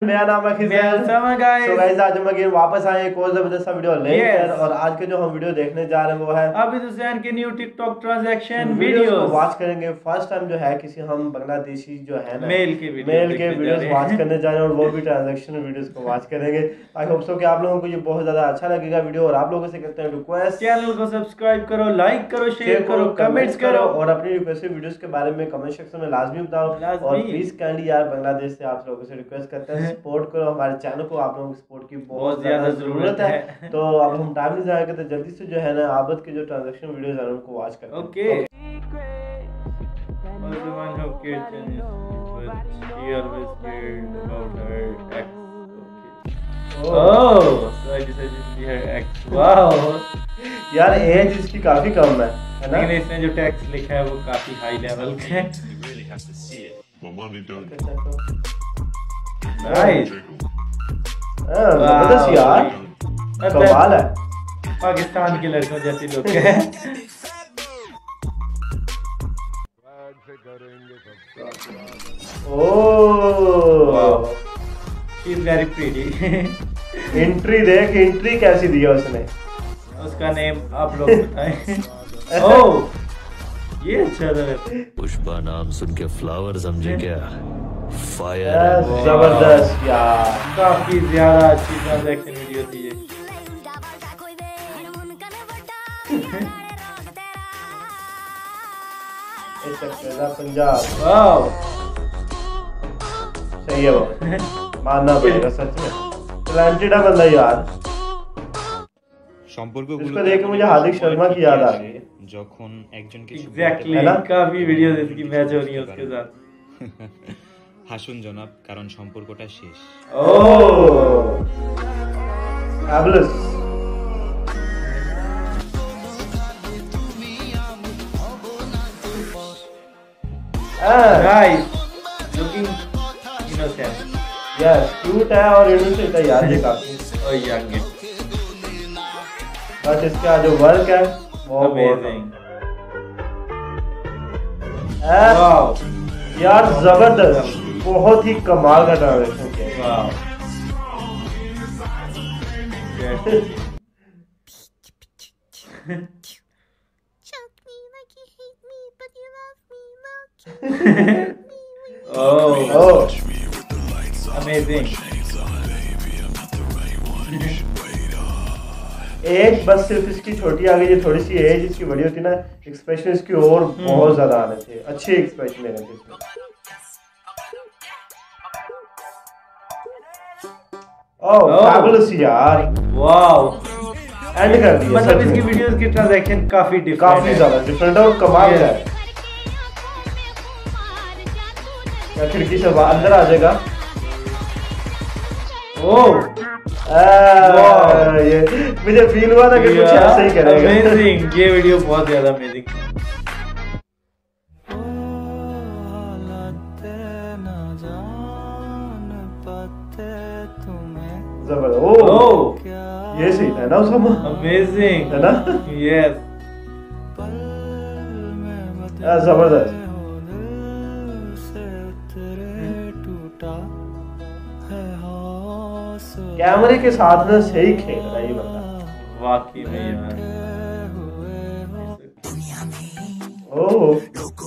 मेरा नाम है खिज़र। सो गाइस आज हम अगेन वापस आए एक और जबरदस्त वीडियो लेकर और आज के जो हम वीडियो देखने जा रहे हैं वो है आबिद हुसैन के न्यू टिकटॉक ट्रांजैक्शन वीडियोस को वॉच करेंगे। फर्स्ट टाइम जो है किसी हम बांग्लादेशी जो है ना मेल के वीडियोस वॉच करने जा रहे हैं और वो भी ट्रांजैक्शन वीडियोस को वॉच करेंगे। आई होप सो कि आप लोगों को ये बहुत ज्यादा अच्छा लगेगा वीडियो और आप लोगों से करते हैं रिक्वेस्ट चैनल को सब्सक्राइब करो, लाइक करो, शेयर करो, कमेंट्स करो और अपनी रिक्वेस्टेड वीडियोस के बारे में कमेंट सेक्शन में लाजमी बताओ। और प्लीज काइंडली यार बांग्लादेश से आप लोगों से रिक्वेस्ट करते हैं सपोर्ट करो हमारे चैनल को। आप लोगों की सपोर्ट की बहुत ज्यादा जरूरत है। तो अब हम टाइम नहीं जाएंगे तो जल्दी से जो है ना आबिद के जो ट्रांजैक्शन वीडियोस हैं उनको वॉच करते हैं। ओके यार एज इसकी काफी कम है ना, लेकिन इसमें जो टेक्स्ट लिखा है वो काफी हाई लेवल का है। नाइस, जबरदस्त यार, कमाल है। पाकिस्तान के लड़कों जैसे लोग हैं। Oh she is very pretty. Entry देख, एंट्री कैसी दी है उसने। उसका नेम आप लोग बताएं। ओह ये अच्छा था। पुष्पा नाम सुन के फ्लावर समझे क्या? फायर। जबरदस्त यार, काफी ज्यादा अच्छी ट्रांजैक्शन वीडियो थी ये। पंजाब वाओ सही है वो, मानना पड़ेगा सच में टैलेंटेड है बंदा यार। সম্পর্কগুলো দেখে मुझे हार्दिक शर्मा की याद आ गई যখন একজনকে एग्जैक्टली काफी वीडियो इसकी मैच हो रही है उसके साथ। হাসুন জনাব কারণ সম্পর্কটা শেষ। Oh fabulous. Nice looking innocent. Yes cute है और इनोसेंट है यार ये काफी। और यंग है। बस इसका जो वर्क है वो अमेजिंग। वाओ यार जबरदस्त, बहुत ही कमाल का ट्रांजैक्शन किया। Wow oh amazing. एज बस सिर्फ इसकी छोटी आ गई है, थोड़ी सी एज इसकी बड़ी होती ना, एक्सप्रेशन इसकी और बहुत ज्यादा आने थे, अच्छे एक्सप्रेशन ले रहे थे इसमें। ओह फैबुलस यार, वाओ एंड कर दिया। मतलब इसकी वीडियोस की ट्रांजैक्शन काफी डिफरेंट काफी ज्यादा डिफरेंट और कमाल का है। या खिड़की से अंदर आ जाएगा। ओह ये मुझे फील हुआ था कि कुछ ऐसे ही करेगा। अमेजिंग, ये वीडियो बहुत ज्यादा अमेजिंग। जबरदस्त। ओह ये सही है ना उसका, अमेजिंग है ना। यस जबरदस्त। कैमरे के साथ में सही खेल रहा है ये बंदा वाकई में यार। ओह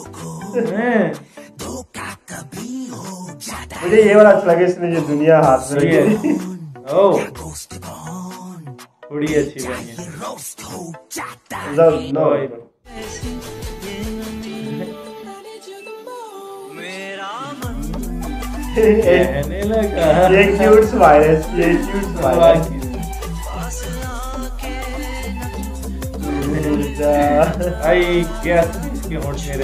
मुझे ये वाला अच्छा लगा, इसने ये दुनिया हाथ में रखी। ओह थोड़ी अच्छी बनी है। नो कहने लगा ये क्यूट स्माइल है, ये क्यूट स्माइल है। आई क्या इसके होंठ मेरे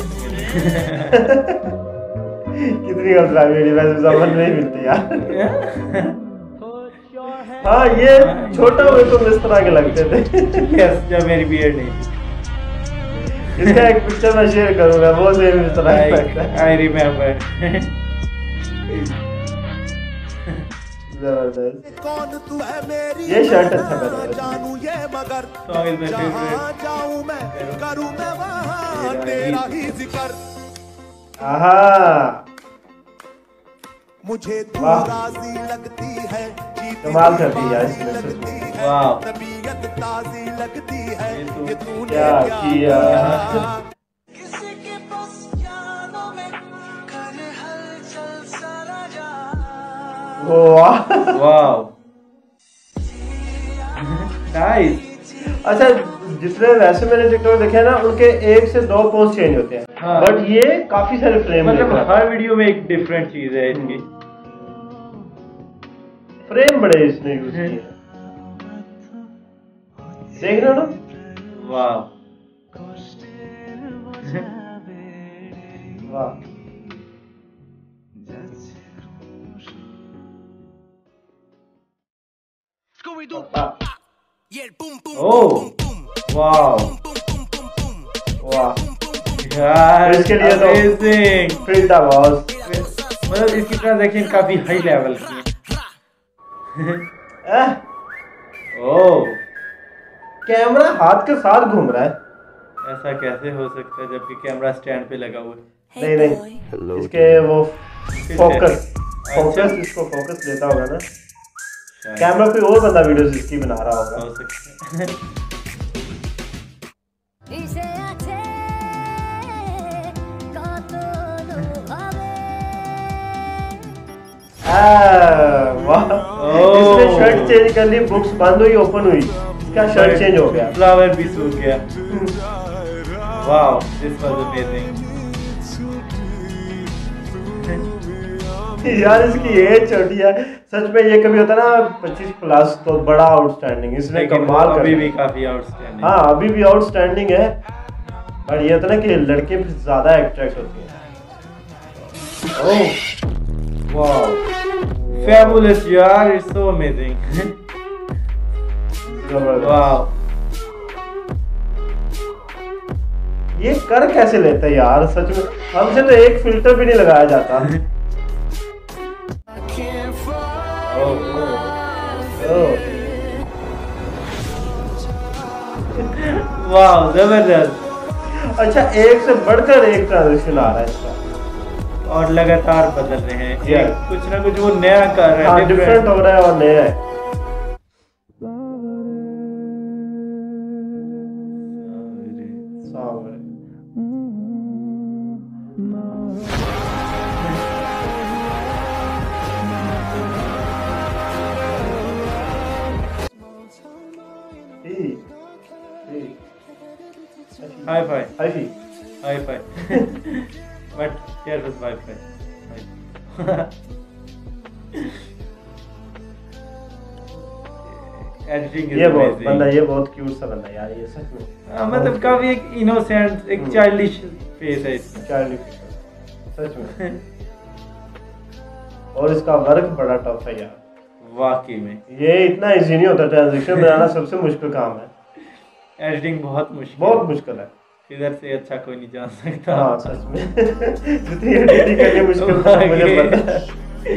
कितनी गलत मेरी वैसे समझ नहीं मिलती यार। हाँ ये छोटा हुए तो इस तरह के लगते थे। यस जब मेरी बियर्ड नहीं। इसका एक पिक्चर मैं शेयर करूंगा, वो सेम इस तरह का लगता है। I remember. जबरदस्त। ये शर्ट अच्छा बना है। Song is my favourite. आहा मुझे तू राजी लगती कमाल कर दी यार इसने सच में। वाह क्या किया। वाह वाह नाइस। अच्छा जितने वैसे मैंने टिकटॉक देखे हैं ना उनके 1 से 2 पोस्ट चेंज होते हैं। हाँ। बट ये काफी सारे फ्रेम मतलब हर वीडियो में एक डिफरेंट चीज है इनकी। फ्रेम बड़े इसने यूज किए हैं। देख रहे हो ना। वाह वाह ओह वाह वाह यार इसके लिए तो amazing। फिर था बॉस। मतलब इसकी ट्रांजैक्शन काफी हाई लेवल की है। ओह कैमरा हाथ के साथ घूम रहा है। ऐसा कैसे हो सकता है जबकि कैमरा स्टैंड पे लगा हुआ है। नहीं नहीं इसके वो फोकस इसको फोकस लेता होगा ना। कैमरा कोई और बंदा वीडियो इसकी बना रहा होगा। हो सकता है। वाह इसने शर्ट चेंज कर ली। बुक्स बंद हुई ओपन हुई इसका शर्ट चेंज हो गया। फ्लावर भी सूख गया। Wow this was amazing. यार इसकी एज छोटी है सच में। ये कभी होता ना 25 प्लस तो बड़ा आउटस्टैंडिंग। इसने कमाल कर अभी भी काफी आउटस्टैंडिंग। हाँ अभी भी आउटस्टैंडिंग है। और ये होता ना कि लड़के भी ज्यादा अट्रैक्ट होती हैं। ओह वाओ फैबुलस यार इट्स सो अमेजिंग। वाओ ये कर कैसे लेता है यार सच में। हमसे तो एक फिल्टर भी नहीं लगाया जाता। वाह जबरदस्त। अच्छा एक से बढ़कर एक ट्रांजिशन आ रहा है इसका और लगातार बदल रहे हैं। Yeah. कुछ ना कुछ वो नया कर रहे हाँ हैं। डिफरेंट हो रहा है और नया है। Hi fi hi hi fi but here was wi fi. Editing ये बहुत बंदा ये बहुत क्यूट सा बंदा यार ये सच में। मतलब काफी एक इनोसेंट एक चाइल्डिश फेस है इसका। चाइल्डिश सच में। और इसका वर्क बड़ा टफ है यार वाकई में। ये इतना इजी नहीं होता। ट्रांजिशन बनाना सबसे मुश्किल काम है। एडिटिंग बहुत मुश्किल है। इधर से अच्छा कोई नहीं जान सकता। हाँ सच में। जितनी एडिटिंग करनी मुश्किल था मुझे पता है।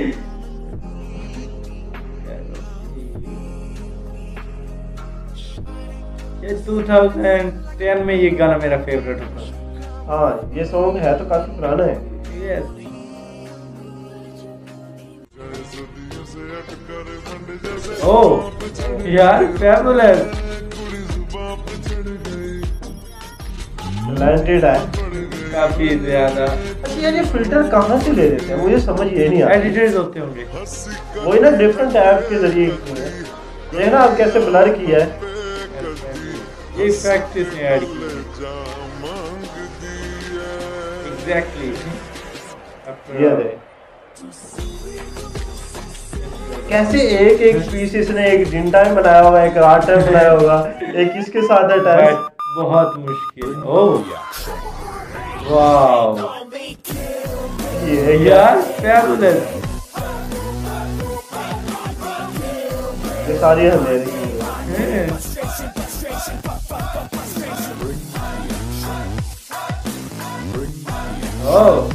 ये 2010 में ये गाना मेरा फेवरेट होता। हाँ ये सॉन्ग है तो काफी पुराना है। यस ओह यार फैबुलस टैलेंटेड है काफी ज्यादा। अच्छा यार ये फिल्टर कहाँ से ले लेते हैं मुझे समझ ये नहीं आता। एडिटर्स होते होंगे वही ना डिफरेंट ऐप के जरिए। ये ना आप कैसे ब्लर किया है। ये प्रैक्टिस ने ऐड की एग्जैक्टली। ये दे कैसे एक एक पीस इसने एक जिन टाइम बनाया होगा एक रात टाइम बनाया होगा एक इसके साथ अटैच। बहुत मुश्किल। ओह वाओ ये यार फैबुलस। ये सारी अंधेरे की है। ओह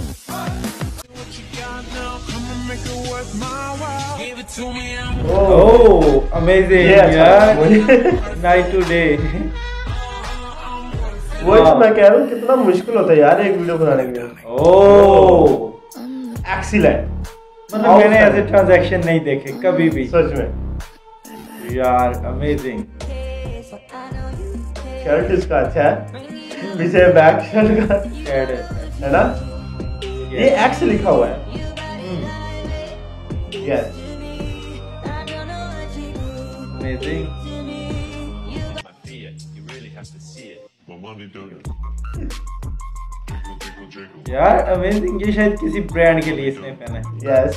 ओह अमेजिंग यार नाइट टू डे। वो मैं कह रहा हूँ कितना मुश्किल होता है यार एक वीडियो बनाने के लिए। Oh excellent. मतलब मैंने ऐसे ट्रांजैक्शन नहीं देखे कभी भी सच में। यार अमेजिंग। शर्ट इसका अच्छा है, पीछे बैक शर्ट का है ना, ये एक्स लिखा हुआ है। Yes amazing. यार अमेजिंग, ये शायद किसी ब्रांड के लिए इसने पहना है। यस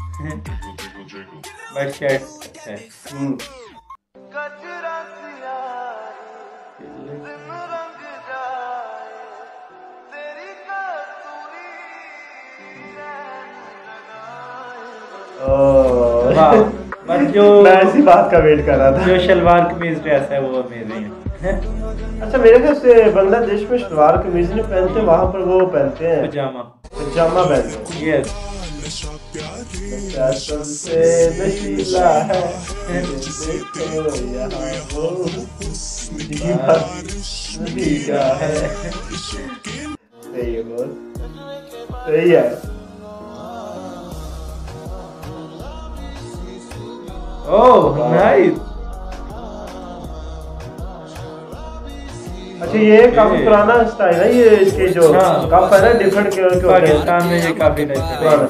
बट शर्ट है। बट जो मैं इसी बात का वेट कर रहा था। जो शलवार कमीज ड्रेस है वो अमेजिंग है। अच्छा मेरे ख्याल से बांग्लादेश में शलवार कमीज नहीं पहनते, वहाँ पर वो पहनते हैं पजामा। पजामा पहनते हैं। यस। सबसे नशीला है देखो यहाँ वो दीवा है। सही है बोल, सही है। Oh nice. अच्छा ये काफी पुराना स्टाइल है, ये इसके जो कप है ना डिफरेंट कलर के होते हैं। पाकिस्तान में ये काफी पुराना।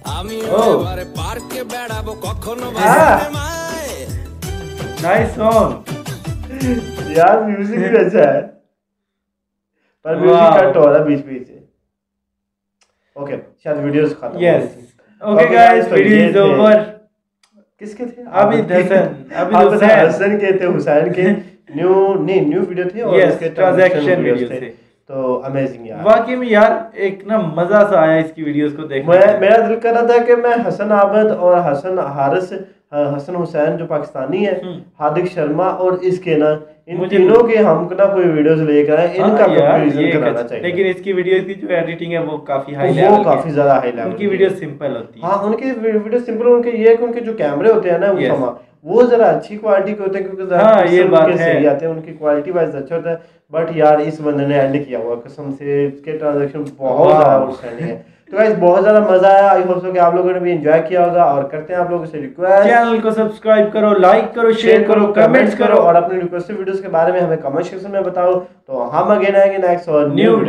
नाइस सॉन्ग यार म्यूजिक भी अच्छा है, पर म्यूजिक कट हो रहा है बीच बीच से। ओके शायद वीडियोस खत्म। Yes okay guys, video is over. किसके थे? आबिद हसन हसन के थे, हुसैन के न्यू वीडियो थे और इसके ट्रांजैक्शन वीडियो थे। तो अमेजिंग यार, वाकई में यार एक ना मजा सा आया इसकी वीडियोस को देखने में। मेरा दिल कर रहा था कि मैं हसन आबिद और हसन हारिस, हसन हुसैन जो पाकिस्तानी है, हार्दिक शर्मा और इसके ना इन तीनों के हमको ना कोई वीडियोस लेकर आए, इनका कंपैरिजन कराना चाहिए। लेकिन इसकी वीडियो की जो एडिटिंग है वो काफी हाई लेवल, वो काफी ज्यादा हाई लेवल। उनकी वीडियो सिंपल होती है। हाँ उनकी वीडियो सिंपल, उनके ये है कि उनके जो कैमरे होते हैं ना वो जरा अच्छी क्वालिटी के होते हैं, क्योंकि ये बात है सही आते हैं, उनकी क्वालिटी वाइज अच्छा होता है। बट यार इस बंदे ने एंड किया हुआ कसम से, इसके ट्रांजैक्शन बहुत ज्यादा आउटस्टैंडिंग है। तो गाइस बहुत ज्यादा मजा आया, आई होप सो कि आप लोगों ने भी एंजॉय किया होगा। और करते हैं आप लोगों से रिक्वेस्ट, चैनल को सब्सक्राइब करो, लाइक करो, शेयर करो, कमेंट्स करो और अपने रिक्वेस्टेड वीडियोस के बारे में हमें कमेंट सेक्शन में बताओ। तो हम अगेन आएंगे नेक्स्ट और न्यू